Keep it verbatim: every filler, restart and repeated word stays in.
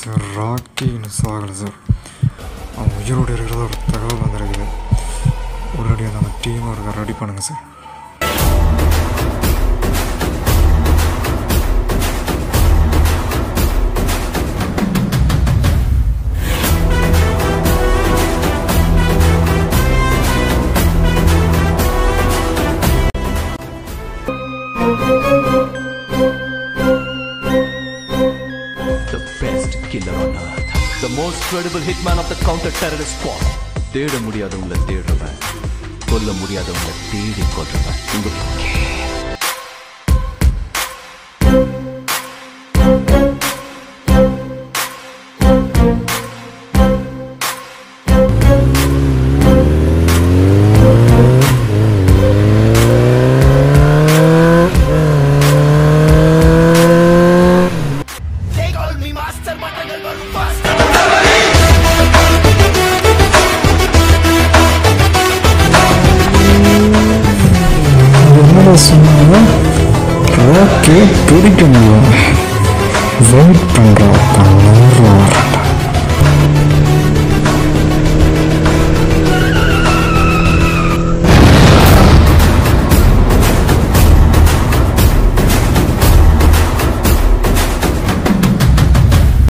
Sir rakhi இன்னும் சாகலை sir. அவன் உயிரோடு இருக்கிறத ஒரு தகவல் வந்துருக்குது. உடனடியாக நம்ம டீம் ஒரு ரெடி பண்ணுங்கள் sir. The most credible hitman of the counter-terrorist squad. தேட முடியாதவங்களை தேடுறவன், கொல்ல முடியாதவங்களை தேடி கொல்றவன். ஓகே பிடிக்கணும் வெயிட் பண்ணுறோம்.